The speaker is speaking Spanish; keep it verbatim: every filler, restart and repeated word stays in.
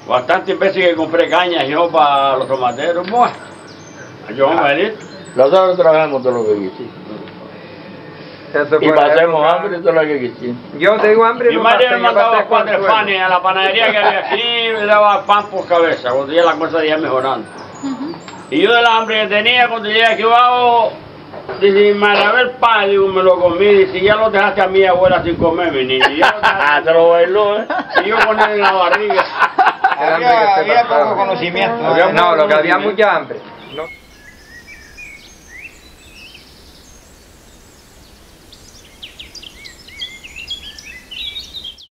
Bastantes veces que compré cañas yo para los tomateros, bueno, yo me venir. Nosotros trabajamos todo lo que quisimos. Y pasemos hambre todo lo que quisimos. Yo tengo hambre. Mi madre me mandaba cuatro panes a la panadería que había aquí, me daba pan por cabeza, cuando ya la cosa iba mejorando. Uh-huh. Y yo de la hambre que tenía, cuando llegué aquí abajo, dice, Marabel pan, digo, me lo comí, dice, ya lo dejaste a mi abuela sin comer, mi niño. Ah, te lo bailó, ¿eh? Y yo con él en la barriga. Había, había poco conocimiento. No, lo que había mucha hambre. No.